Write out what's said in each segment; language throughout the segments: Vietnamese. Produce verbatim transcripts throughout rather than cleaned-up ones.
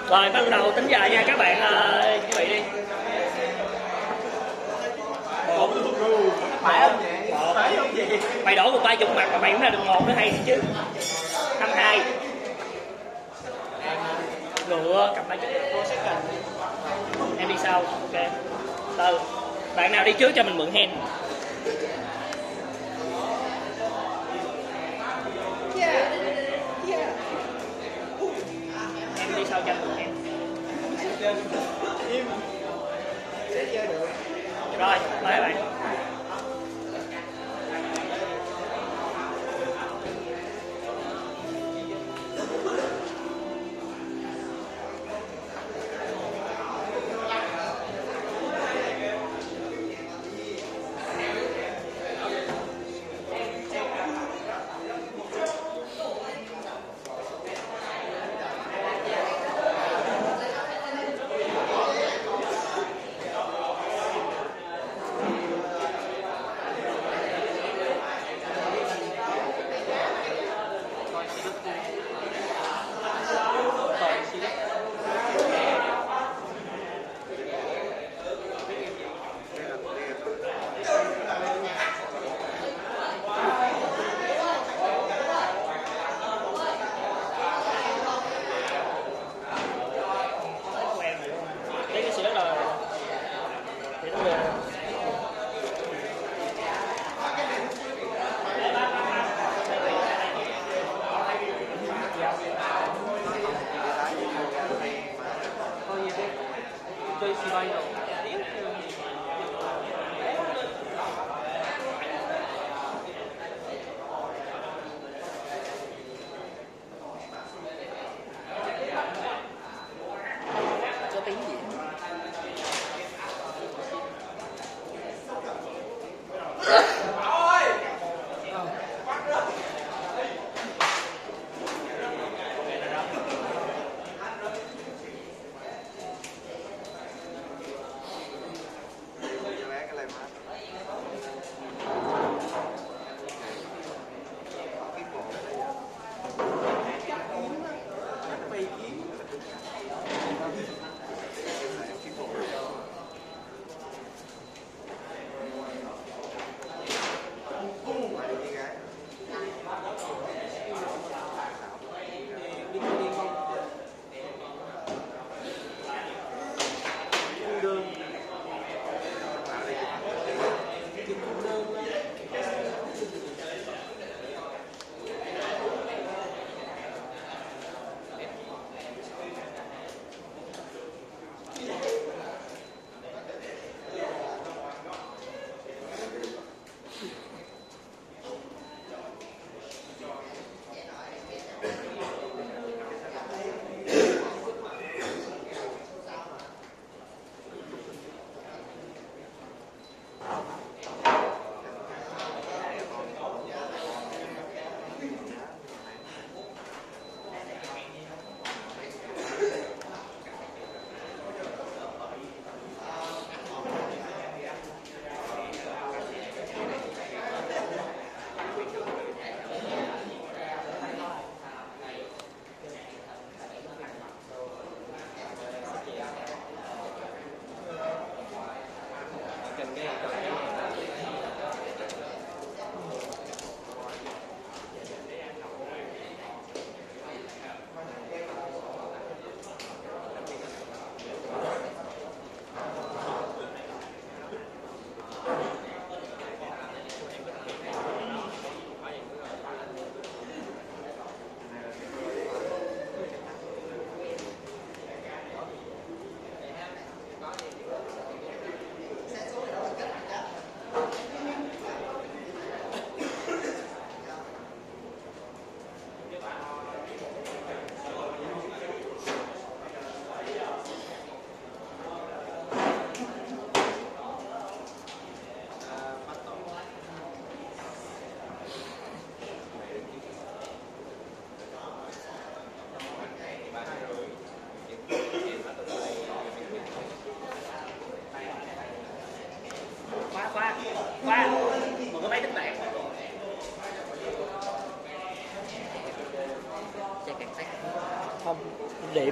Rồi bắt đầu tính giờ nha các bạn, uh, chuẩn bị đi. Một. Phải không vậy? Một. Phải không vậy? Mày đổ một ba chục mặt mà mày cũng ra được một nữa hay chứ. Năm hai. Ngựa cầm ba chục. Em đi sau. Ok. Từ. Bạn nào đi trước cho mình mượn hand. Em đi sau cho mượn hand. Sẽ chơi được. Rồi, mời bạn.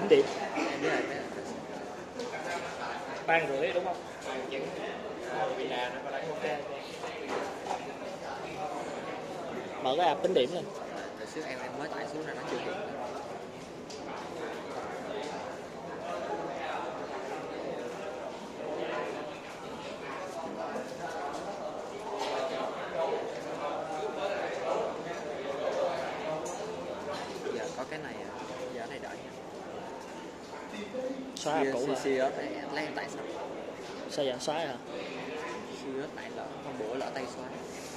tính điểm. Em biết rồi, biết rồi. Ba rưỡi đúng không? Vẫn Villa nó có đánh Ok. Mở cái app tính điểm lên. Rồi trước em em mới tải xuống là nó chưa hiện. Giờ có cái này, giờ cái này đợi nha. Xóa app cũ hả? xê ép này lấy em tải sao? Sao vậy? Xóa hả? xê ép này lỡ hôm bữa lỡ tay xóa.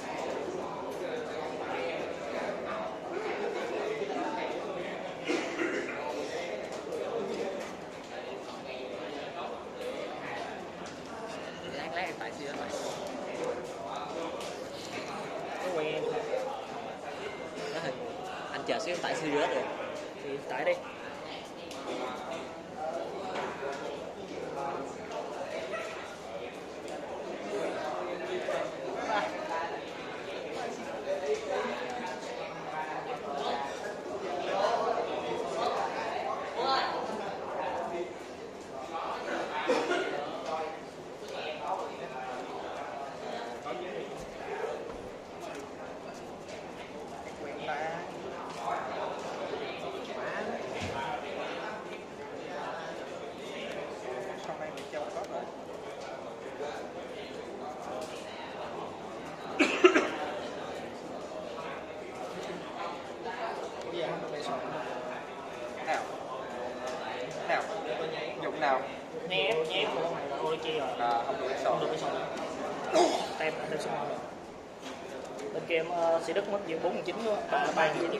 Lát lát em tải xê ép lại. Có quen em thôi. Đó thì anh chờ xíu em tải xê ép được. Thì tải đi. Không ai bị treo có rồi. Bây giờ không bị sọt. Nào. Nào. Dụng nào? Nhép, nhép luôn. Ôi chi rồi. À, không được Không sọt. được cái sọt. Tem là tem số một rồi. Bên kia uh, sĩ Đức mất gì bốn mươi chín luôn. Ba ba gì tiếp.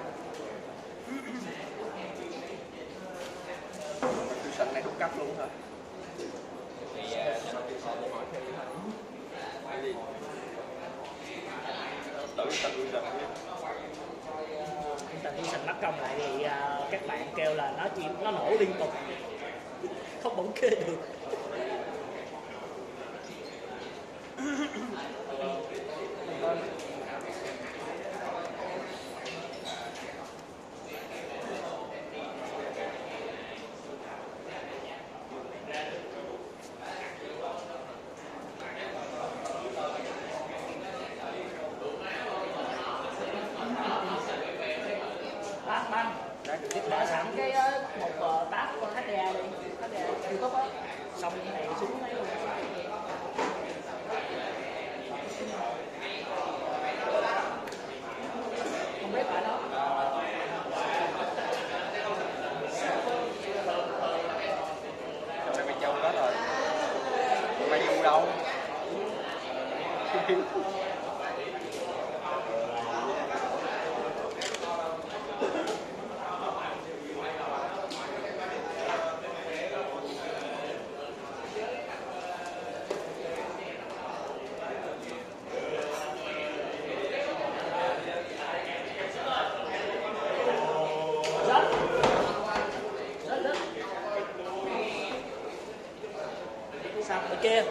Tôi sạch này đúc cắt luôn hả? Tự tự tự Tần Thiên Sành mắc công lại thì uh, các bạn kêu là nó chỉ nó nổ liên tục. Không bỗng kê được. Bác băng mở sẵn cái uh, một uh, tab con hát đê a đi, hát đê a YouTube á, xong cái này xuống lấy luôn. Không biết phải đó. Mày bị treo hết rồi. Mày đi đâu? Rất rất rất sao bên kia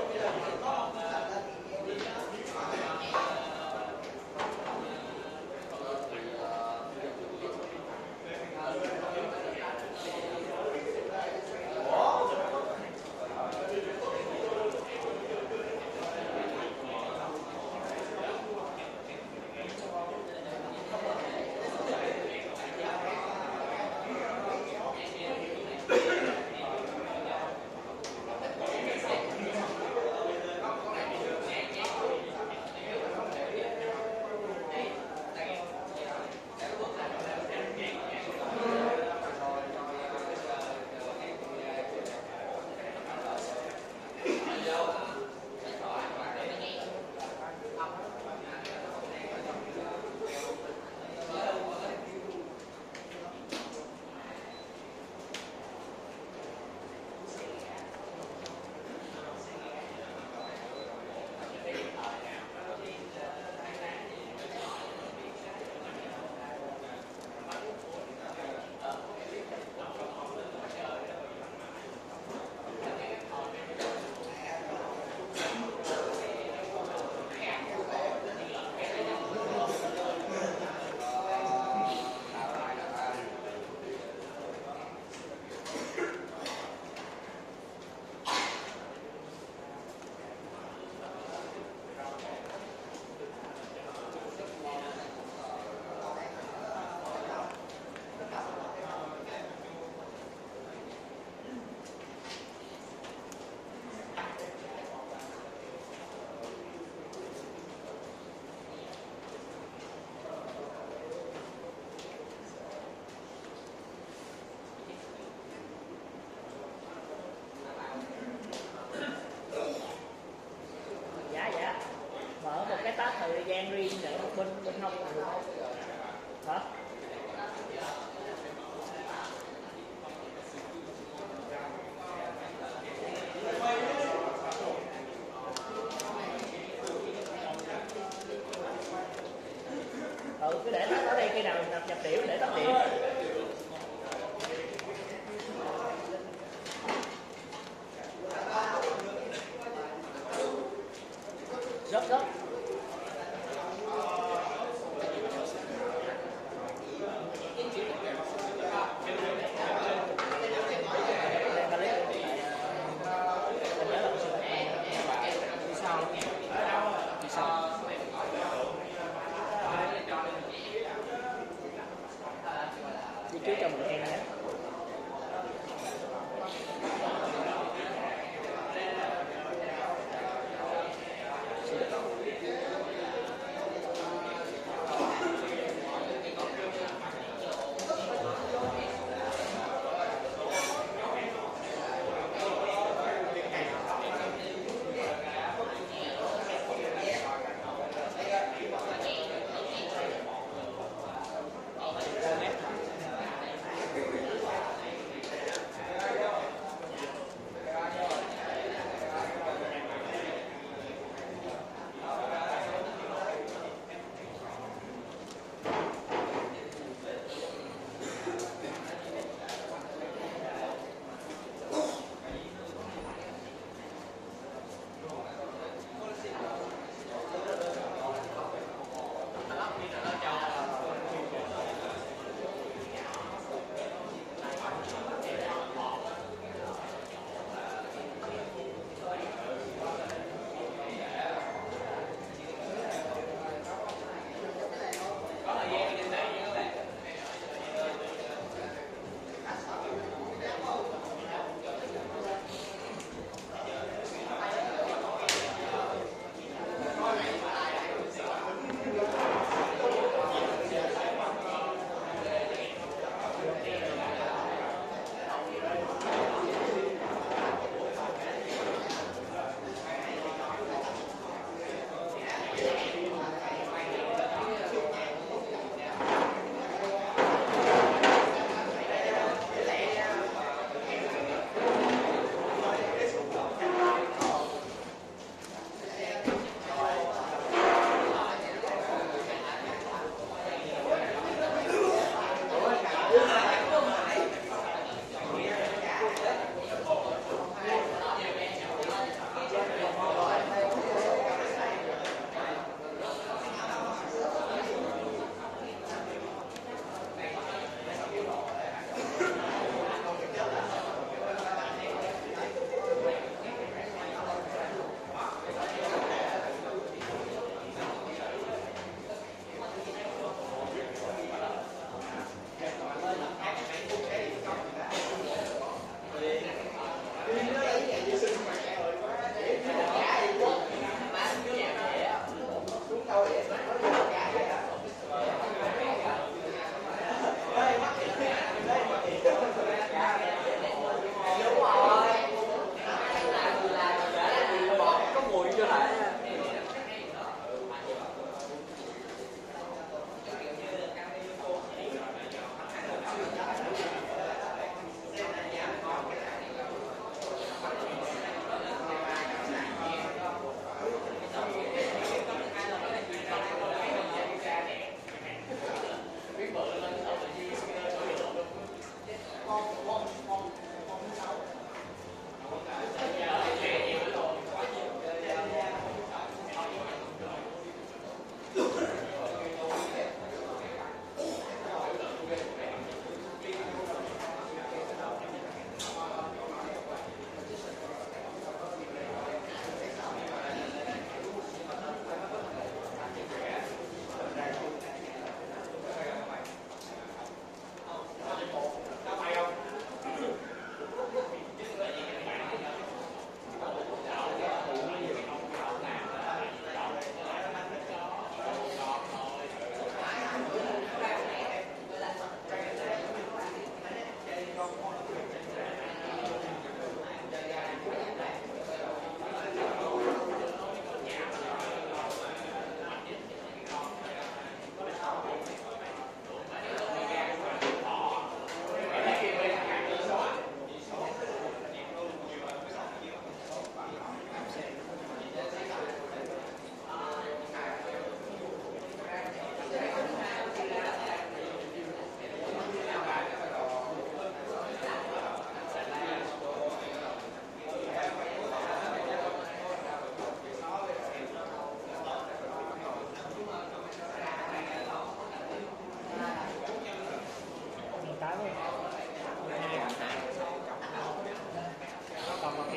bên bên hông là được không? Hả? Ừ, cứ để nó ở đây, khi nào nhập, nhập điểm để tắt điểm. Rớt rớt.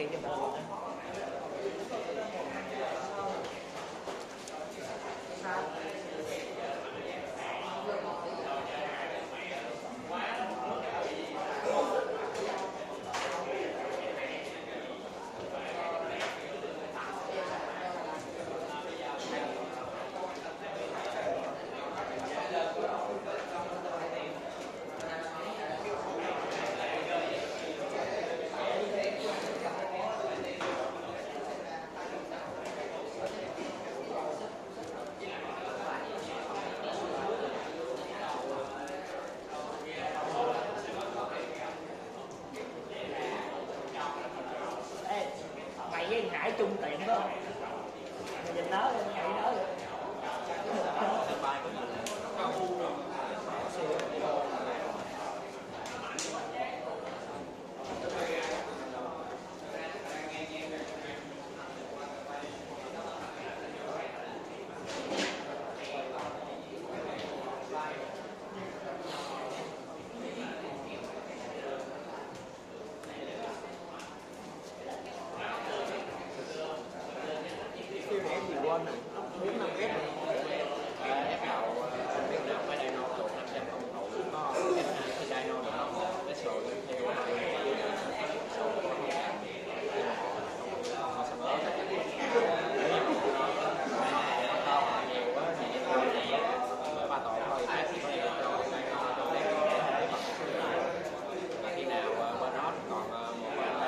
tiền cho mọi người. Mày với Hải chung tiền phải không? Mày nhìn nó đi, mày nói được. Siêu này em gì quên rồi, bốn năm ép ép đầu biết nào phải đây nó tụt năm trăm không hậu có ép hai thì đây nó nó cái sổ theo ba tội thôi khi nào bên đó còn một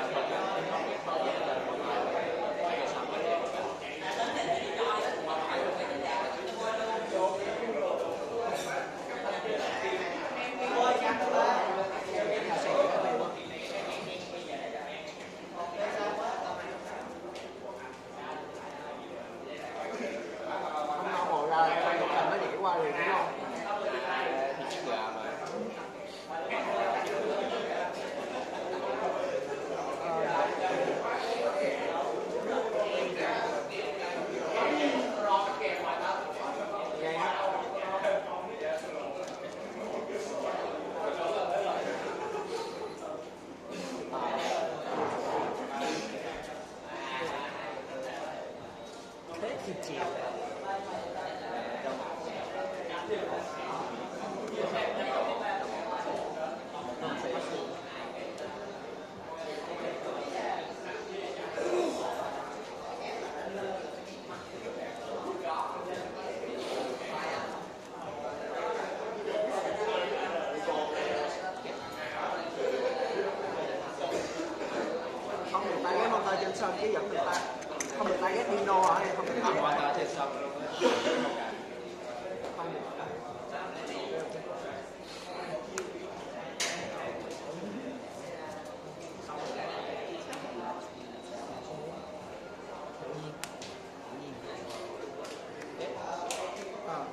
không ngon ngồi ra không được làm nó nhảy qua liền đúng không? thì chiếc gà mà Thế thì chịu. Không được tay ghép motor trên sân chứ vẫn được tay, không được tay ghép Dino hả? Không được tay không qua trên sân luôn á. không được. Ờ.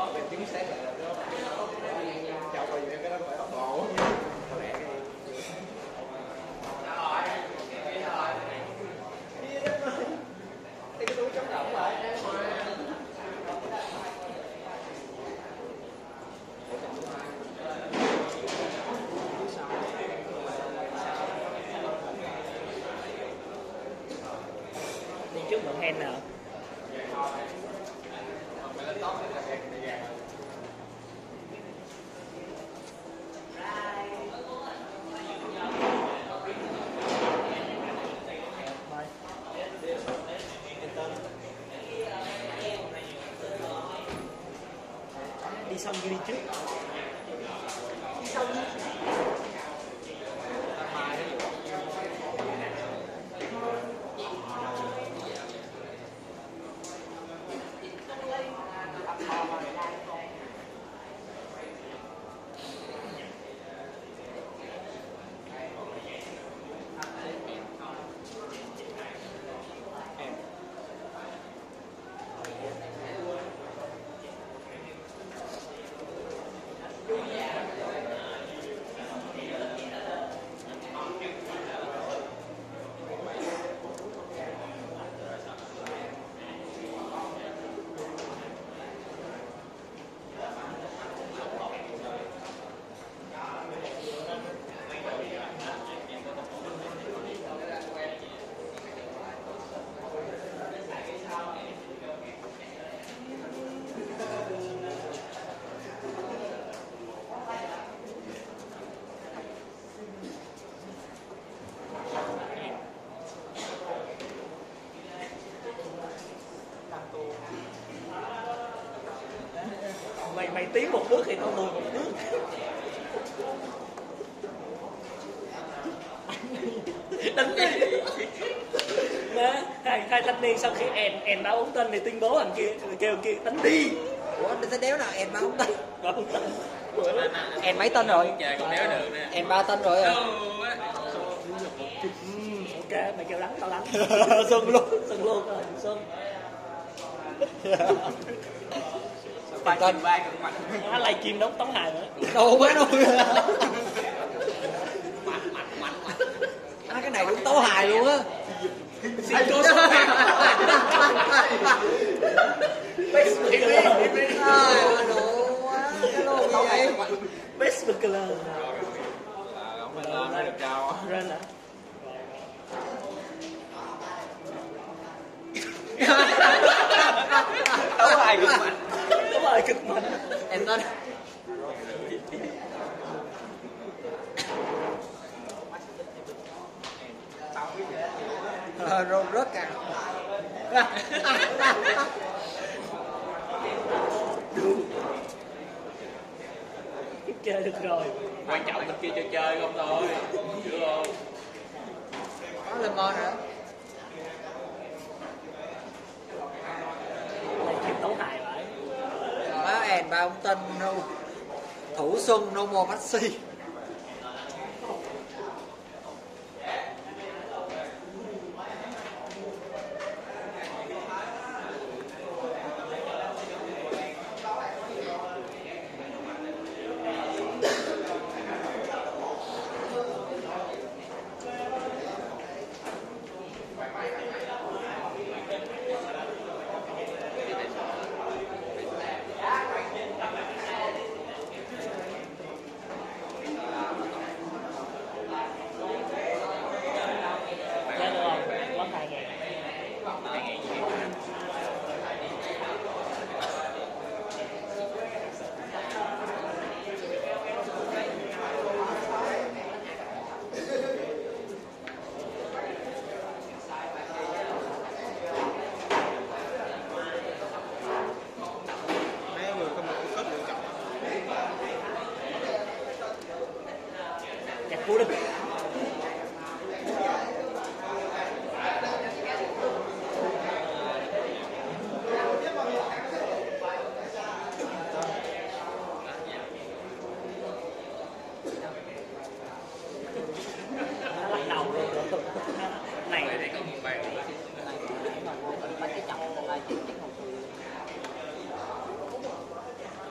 mình chính xác là nó chào coi gì cái đó phải ốc bò có lẽ cái cái túi chống động lại đi trước mượn hen nào đi xong đi trước đi xong mày mày tiến một bước thì tao lùi một bước. Đánh đi. Má, hai, hai thanh niên sau khi èn èn báo ống tên thì tuyên bố thằng kia kêu kia đánh đi. Ủa nó sẽ đéo nào èn báo ống tên. Báo ống tên. Èn mấy tên rồi? trời còn đéo được nè Èn ba tên rồi à? Ok, mày kêu đánh tao đánh. Xuân luôn, Xuân luôn rồi, Xuân. Ba tên ba cực mạnh Nó live stream đóng Tống Hài nữa. đồ quá đâu. À, cái này đúng tấu hài luôn á. Xin cô số hài. Best Killer. À, đồ quá. Cái lô gì vậy? Best Killer. không phải lên mới được đâu Rên hả? tấu hài cực mạnh Đúng rồi, cực mạnh. Em tên ờ, rồi rớt càng Chơi được rồi. quan trọng bên kia chơi chơi không thôi hiểu không có lemon nữa. Live stream Tống Hài vậy. Má èn ba ông tên no. Thủ Xuân no more Maxi. Chơi được không? Mất hai ngàn. mấy người có một cái cất lựa chọn Nhạc cú đinh. Nó lắc đầu luôn. Này để có một bàn Mấy cái chồng là chuyện chết một người.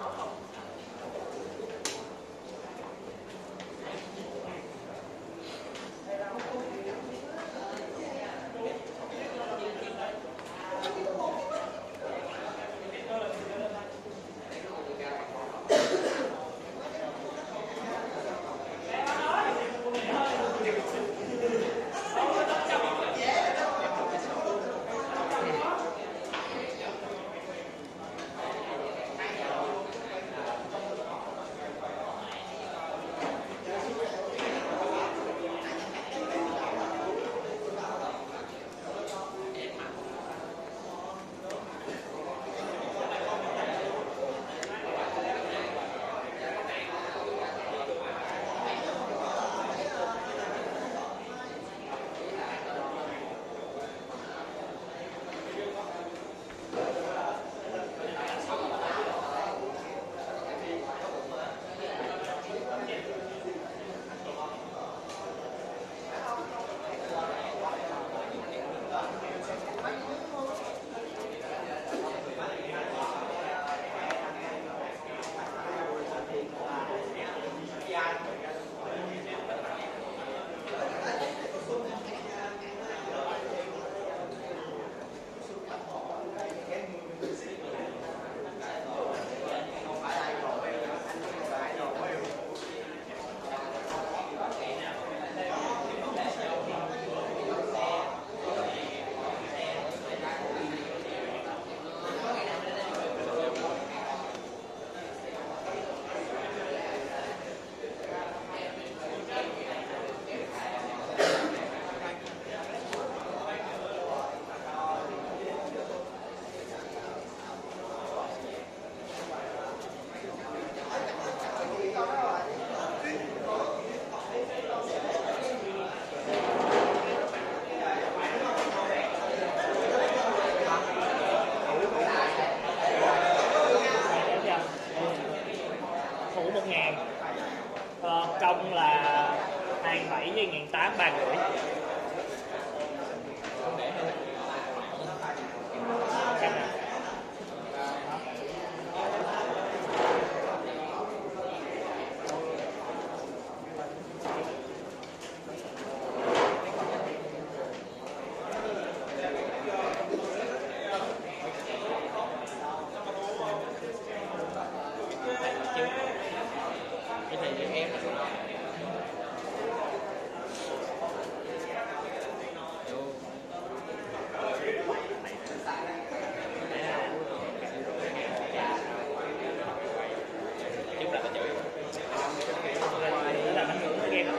ba rưỡi. Chắc là cái này như em chúng ta chửi làm ảnh hưởng tới game.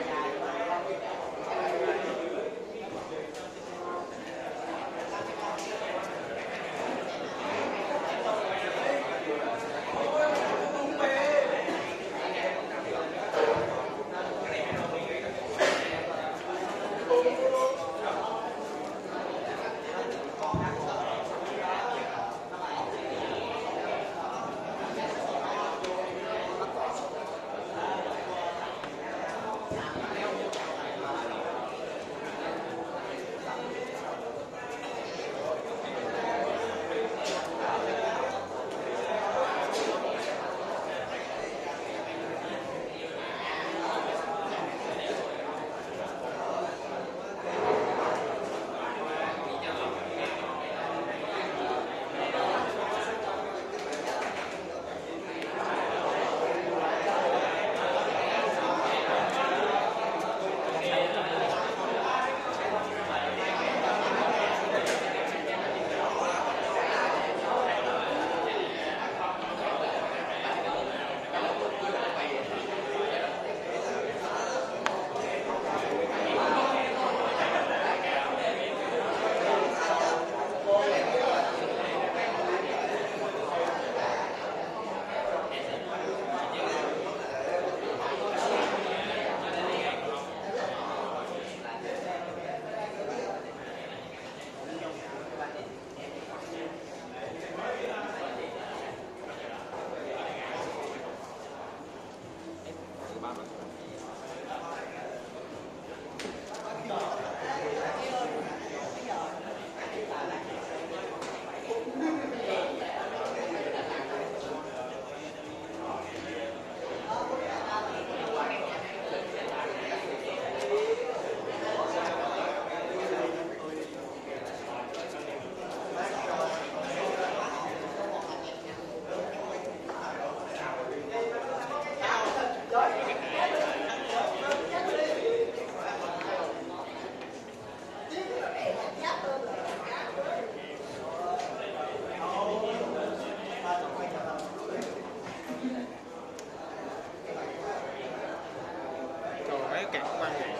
kẹt quan hệ.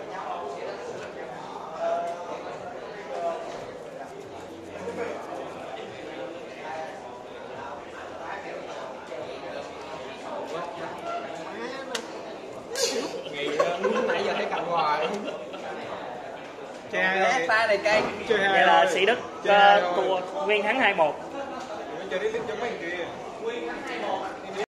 Nãy giờ thấy cầm hoài. Ghé tay này cây. Vậy là Sĩ Đức uh, thua Nguyên thắng hai một. Chơi đến cho mấy kia.